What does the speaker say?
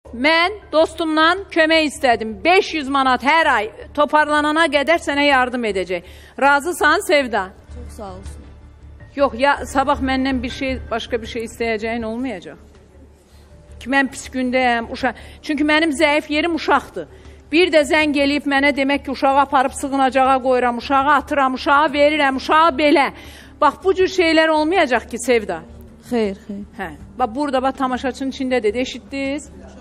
Mən dostumdan kömək istədim. 500 manat hər ay toparlanana qədər sənə yardım edəcək. Razısan Sevda? Çox sağ olsun. Yox, ya sabah məndən başqa bir şey istəyəcəyin olmayacaq. Ki, mən pis gündəyəm, uşaq. Çünki mənim zəif yerim uşaqdır. Bir də zəng eləyib mənə demək ki, uşağı aparıb sığınacağa qoyuram, uşağı atıram, uşağı verirəm, uşağı belə. Bax, bu cür şeylər olmayacaq ki, Sevda. Xeyr, xeyr. Hə, bax, burada tamaşaçının içində dedi, eşitdiniz?